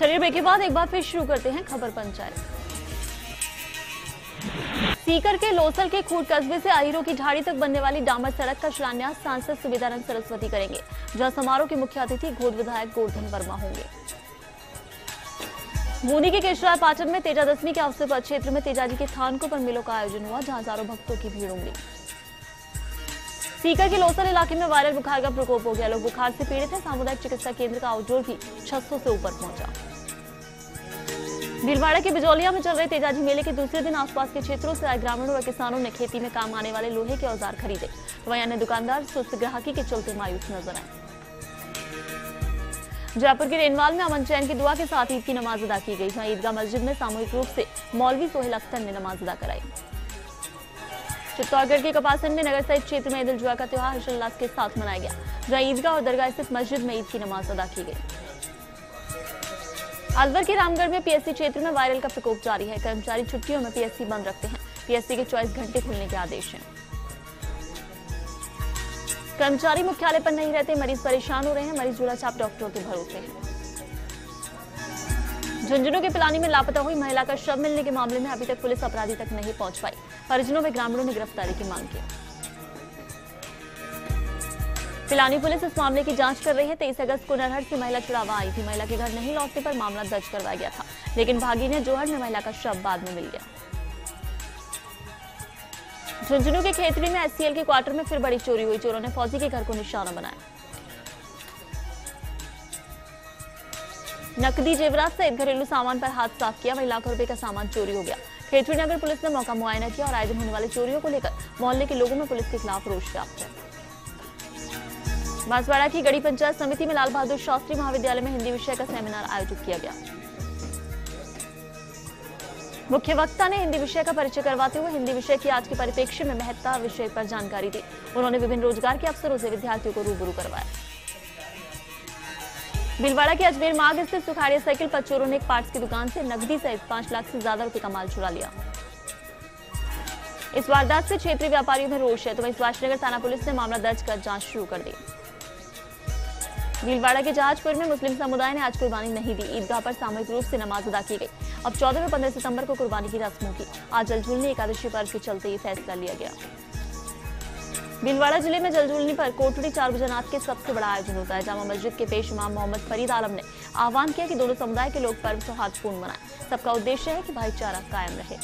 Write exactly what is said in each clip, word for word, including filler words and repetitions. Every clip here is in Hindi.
चलिए ब्रेक के बाद एक बार फिर शुरू करते हैं खबर पंचायत। सीकर के लोसल के खूट कस्बे से आहिरों की ढाड़ी तक बनने वाली डामर सड़क का शिलान्यास सांसद सुविधानंद सरस्वती करेंगे, जहां समारोह के मुख्य अतिथि गोद विधायक गोवर्धन वर्मा होंगे। बूंदी के केशराय पाटन में तेजा दशमी के अवसर पर क्षेत्र में तेजाजी के थानकों पर मेलों का आयोजन हुआ, जहां हजारों भक्तों की भीड़ उमड़ी। सीकर के लोसल इलाके में वायरल बुखार का प्रकोप हो गया, लोग बुखार से पीड़ित हैं। सामुदायिक चिकित्सा केंद्र का आउटडोर भी छह सौ से ऊपर पहुंचा। भीलवाड़ा के बिजौलिया में चल रहे तेजाजी मेले के दूसरे दिन आसपास के क्षेत्रों से आए ग्रामीणों व किसानों ने खेती में काम आने वाले लोहे के औजार खरीदे, तो वहीं अन्य दुकानदार सुस्त ग्राहकी के चलते मायूस नजर आए। जयपुर के रेनवाल में अमन चैन की दुआ के साथ ईद की नमाज अदा की गई, जहां ईदगाह मस्जिद में सामूहिक रूप से मौलवी सोहेल अख्तर ने नमाज अदा कराई। चित्तौड़गढ़ के कपासन में नगर सहित क्षेत्र में ईद उल जुहा का त्योहार हर्षोल्लास के साथ मनाया गया, जहां ईदगाह और दरगाह स्थित मस्जिद में ईद की नमाज अदा की गई। अलवर के रामगढ़ में पीएससी क्षेत्र में वायरल का प्रकोप जारी है। कर्मचारी छुट्टियों में पीएससी बंद रखते हैं, पीएससी के चौबीस घंटे खुलने के आदेश हैं। कर्मचारी मुख्यालय पर नहीं रहते, मरीज परेशान हो रहे हैं, मरीज झोला छाप डॉक्टरों के भरोसे हैं। झुंझुनू के पिलानी में लापता हुई महिला का शव मिलने के मामले में अभी तक पुलिस अपराधी तक नहीं पहुंच पाई, परिजनों में ग्रामीणों ने गिरफ्तारी की मांग की। पिलानी पुलिस इस मामले की जांच कर रही है। तेईस अगस्त को नरहट से महिला छुड़ावा आई थी, महिला के घर नहीं लौटने पर मामला दर्ज करवाया गया था, लेकिन भागी ने जोहड़ में महिला का शव बाद में मिल गया। झुंझुनू के खेतरी में एससीएल के क्वार्टर में फिर बड़ी चोरी हुई, चोरों ने फौजी के घर को निशाना बनाया। नकदी जेवरात सहित घरेलू सामान पर हाथ साफ किया, वहीं लाखों रुपए का सामान चोरी हो गया। खेतरी नगर पुलिस ने मौका मुआयना किया और आए दिन होने वाली चोरियों को लेकर मोहल्ले के लोगों में पुलिस के खिलाफ रोष व्याप्त है। बांसवाड़ा की गढ़ी पंचायत समिति में लाल बहादुर शास्त्री महाविद्यालय में हिंदी विषय का सेमिनार आयोजित किया गया। मुख्य वक्ता ने हिंदी विषय का परिचय करवाते हुए हिंदी विषय की आज के परिप्रेक्ष्य में महत्ता विषय पर जानकारी दी। उन्होंने विभिन्न रोजगार के अवसरों से विद्यार्थियों को रूबरू करवाया। भीलवाड़ा के अजमेर मार्ग स्थित सुखाड़िया साइकिल पर चोरों ने एक पार्ट्स की दुकान से नकदी सहित पांच लाख से ज्यादा रुपए का माल चुरा लिया। इस वारदात से क्षेत्रीय व्यापारियों में रोष है, तो वहीं सुभाषनगर थाना पुलिस ने मामला दर्ज कर जांच शुरू कर दी। भीलवाड़ा के जहाजपुर में मुस्लिम समुदाय ने आज कुर्बानी नहीं दी, ईदगाह पर सामूहिक रूप से नमाज अदा की गई। अब चौदह व पंद्रह सितंबर को कुर्बानी की रस्म होगी। आज जलझूलनी एकादशी पर्व के चलते ये फैसला लिया गया। भीलवाड़ा जिले में जलझूलनी पर कोटड़ी चार बजे नाथ के सबसे बड़ा आयोजन होता है। जामा मस्जिद के पेश इमाम मोहम्मद फरीद आलम ने आह्वान किया कि दोनों समुदाय के लोग पर्व सौहार्दपूर्ण मनाएं। सबका उद्देश्य है कि भाईचारा कायम रहे।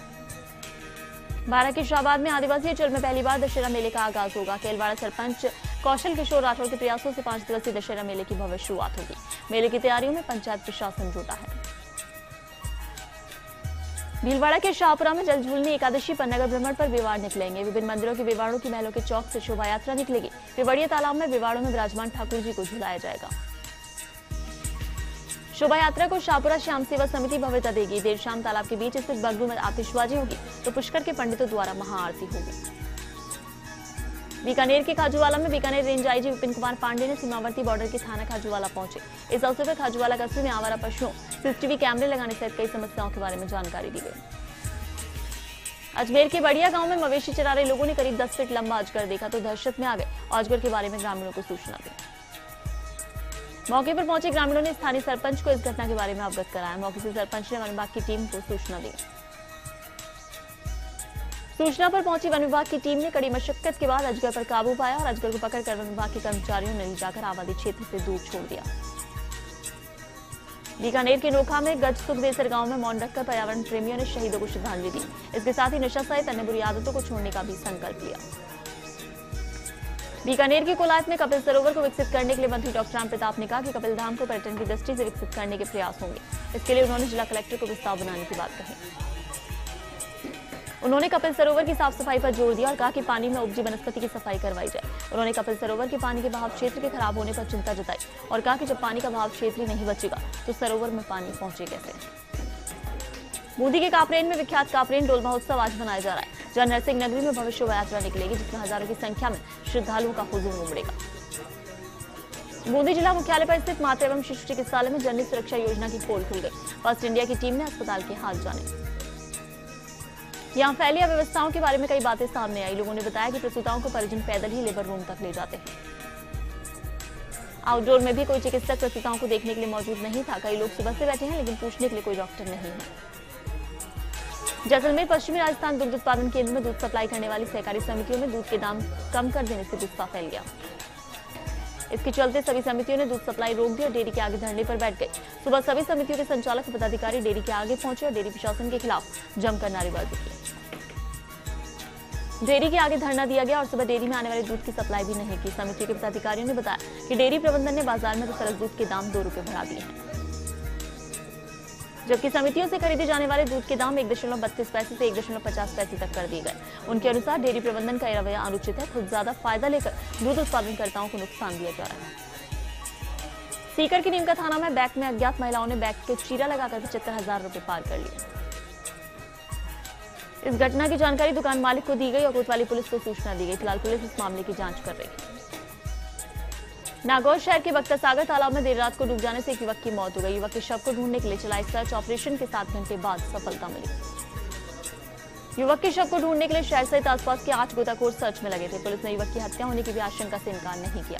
बारह के शाहबाद में आदिवासी अंचल में पहली बार दशहरा मेले का आगाज होगा। केलवाड़ा सरपंच कौशल किशोर राठौर के प्रयासों से पांच दिवसीय दशहरा मेले की भव्य शुरुआत होगी। मेले की तैयारियों में पंचायत प्रशासन जुटा है। भीलवाड़ा के शाहपुरा में जलझूलनी एकादशी पर नगर भ्रमण पर विवाड़ निकलेंगे। विभिन्न मंदिरों के विवाड़ों की महलों के चौक से शोभा यात्रा निकलेगी। विवाड़िया तालाब में विवाड़ों में विराजमान ठाकुर जी को झुलाया जाएगा। शोभा यात्रा को शाहपुरा श्याम सेवा समिति भव्यता देगी। देर शाम तालाब के बीच स्थित बगलू में आतिशबाजी होगी, तो पुष्कर के पंडितों द्वारा महाआरती होगी। बीकानेर के खाजूवाला में बीकानेर रेंज आईजी विपिन कुमार पांडे ने सीमावर्ती बॉर्डर के थाना खाजूवाला पहुंचे। इस अवसर पर खाजूवाला कस्बे में आवारा पशुओं, सीसीटीवी कैमरे लगाने सहित कई समस्याओं के बारे में जानकारी दी गई। अजमेर के बढ़िया गांव में मवेशी चरा रहे लोगों ने करीब दस फीट लंबा अजगर देखा, तो दहशत में आ गए और अजगर के बारे में ग्रामीणों को सूचना दी। मौके पर पहुंचे ग्रामीणों ने स्थानीय सरपंच को इस घटना के बारे में अवगत कराया। मौके से सरपंच ने वन विभाग की टीम को सूचना दी। सूचना पर पहुंची वन विभाग की टीम ने कड़ी मशक्कत के बाद अजगर पर काबू पाया और अजगर को पकड़कर वन विभाग के कर्मचारियों ने ले जाकर आबादी क्षेत्र से दूर छोड़ दिया। बीकानेर के नोखा में गज सुखदेसर गांव में मौन रखकर पर्यावरण प्रेमियों ने शहीदों को श्रद्धांजलि दी। इसके साथ ही नशा सहित अन्य बुरी आदतों को छोड़ने का भी संकल्प लिया। बीकानेर के कोलायत में कपिल सरोवर को विकसित करने के लिए मंत्री डॉक्टर राम प्रताप ने कहा कि कपिल धाम को पर्यटन की दृष्टि से विकसित करने के प्रयास होंगे। इसके लिए उन्होंने जिला कलेक्टर को प्रस्ताव बनाने की बात कही। उन्होंने कपिल सरोवर की साफ सफाई पर जोर दिया और कहा कि पानी में उपजी वनस्पति की सफाई करवाई जाए। उन्होंने कपिल सरोवर के पानी के बहाव क्षेत्र के खराब होने पर चिंता जताई और कहा कि जब पानी का बहाव क्षेत्र नहीं बचेगा तो सरोवर में पानी पहुंचे कैसे। बूंदी के कापरेन में विख्यात कापरेन डोल महोत्सव आज मनाया जा रहा है, जहां नरसिंह नगरी में भव्य शोभा यात्रा निकलेगी, जिसमें हजारों की संख्या में श्रद्धालुओं का हुजूम उमड़ेगा। बूंदी जिला मुख्यालय पर स्थित मातृ एवं शिशु चिकित्सालय में जननी सुरक्षा योजना की पोल खुल गई। फर्स्ट इंडिया की टीम ने अस्पताल के हाथ जाने। यहाँ फैली अव्यवस्थाओं के बारे में कई बातें सामने आई। लोगों ने बताया कि प्रसूताओं को परिजन पैदल ही लेबर रूम तक ले जाते हैं। आउटडोर में भी कोई चिकित्सक प्रसूताओं को देखने के लिए मौजूद नहीं था। कई लोग सुबह से बैठे हैं, लेकिन पूछने के लिए कोई डॉक्टर नहीं है। जैसलमेर पश्चिमी राजस्थान दुग्ध उत्पादन केंद्र में दूध सप्लाई करने वाली सहकारी समितियों में दूध के दाम कम कर देने से गुस्सा फैल गया। इसके चलते सभी समितियों ने दूध सप्लाई रोक दी और डेयरी के आगे धरने पर बैठ गए। सुबह सभी समितियों के संचालक पदाधिकारी डेयरी के आगे पहुंचे और डेयरी प्रशासन के खिलाफ जमकर नारेबाजी की। डेयरी के आगे धरना दिया गया और सुबह डेयरी में आने वाले दूध की सप्लाई भी नहीं की। समिति के पदाधिकारियों ने बताया कि डेयरी प्रबंधन ने बाजार में तो सरल दूध के दाम दो रुपए बढ़ा दिए हैं, जबकि समितियों से खरीदे जाने वाले दूध के दाम एक दशमलव बत्तीस पैसे से एक दशमलव पचास पैसे तक कर दिए गए। उनके अनुसार डेयरी प्रबंधन का रवैया अनुचित है। खुद ज्यादा फायदा लेकर दूध उत्पादनकर्ताओं को नुकसान दिया जा रहा है। सीकर की नीमका थाना में बैंक में अज्ञात महिलाओं ने बैंक के चीरा लगाकर पचहत्तर हजार रुपए पार कर लिए। इस घटना की जानकारी दुकान मालिक को दी गई और कोतवाली पुलिस को सूचना दी गई। फिलहाल पुलिस इस मामले की जांच कर रही है। नागौर शहर के बख्ता सागर तालाब में देर रात को डूब जाने से एक युवक की मौत हो गई। युवक के शव को ढूंढने के लिए चलाए सर्च ऑपरेशन के सात घंटे बाद सफलता मिली। युवक के शव को ढूंढने के लिए शहर सहित आसपास के आठ गोताखोर सर्च में लगे थे। पुलिस ने युवक की हत्या होने की भी आशंका से इनकार नहीं किया।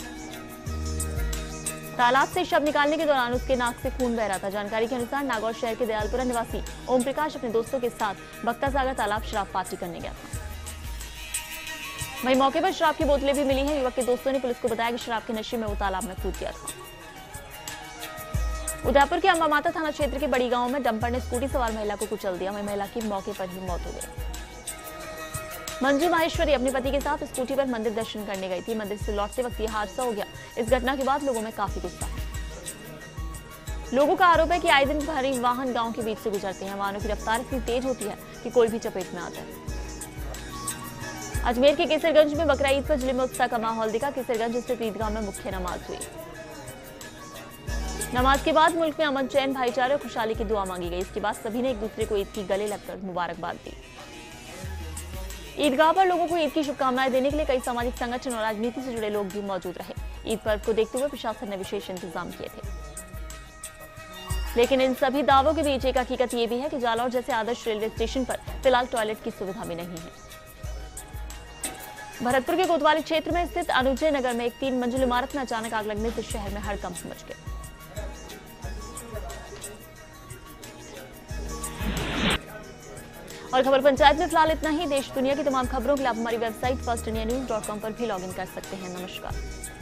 तालाब से शव निकालने के दौरान उसके नाक से खून बह रहा था। जानकारी के अनुसार नागौर शहर के दयालपुरा निवासी ओम प्रकाश अपने दोस्तों के साथ बख्ता सागर तालाब शराब पार्टी करने गया था। वहीं मौके पर शराब की बोतलें भी मिली हैं। युवक के दोस्तों ने पुलिस को बताया कि शराब के नशे में वो तालाब में कूद गया था। उदयपुर के अंबा माता थाना क्षेत्र के बड़ी गांव में डंपर ने स्कूटी सवार महिला को कुचल दिया। वहीं महिला की मौके पर ही मौत हो गई। मंजू माहेश्वरी अपने पति के साथ स्कूटी पर मंदिर दर्शन करने गई थी। मंदिर से लौटते वक्त यह हादसा हो गया। इस घटना के बाद लोगों में काफी गुस्सा है। लोगों का आरोप है कि आए दिन भारी वाहन गांव के बीच से गुजरते हैं। वाहनों की रफ्तार इतनी तेज होती है कि कोई भी चपेट में आता है। अजमेर के केसरगंज में बकरा ईद पर जिले में उत्साह का माहौल दिखा। केसरगंज स्थित ईदगाह में मुख्य नमाज हुई। नमाज के बाद मुल्क में अमन, चैन, भाईचारे और खुशहाली की दुआ मांगी गई। इसके बाद सभी ने एक दूसरे को ईद की गले लगकर मुबारकबाद दी। ईदगाह पर लोगों को ईद की शुभकामनाएं देने के लिए कई सामाजिक संगठन और राजनीति से जुड़े लोग भी मौजूद रहे। ईद पर्व को देखते हुए प्रशासन ने विशेष इंतजाम किए थे। लेकिन इन सभी दावों के बीच एक हकीकत ये भी है कि जालौर जैसे आदर्श रेलवे स्टेशन पर फिलहाल टॉयलेट की सुविधा भी नहीं है। भरतपुर के कोतवाली क्षेत्र में स्थित अनुजय नगर में एक तीन मंजिल इमारत में अचानक आग लगने से शहर में हड़कंप मच गया। और खबर पंचायत में फिलहाल इतना ही। देश दुनिया की तमाम खबरों के लिए आप हमारी website First India news dot com पर भी लॉग इन कर सकते हैं। नमस्कार।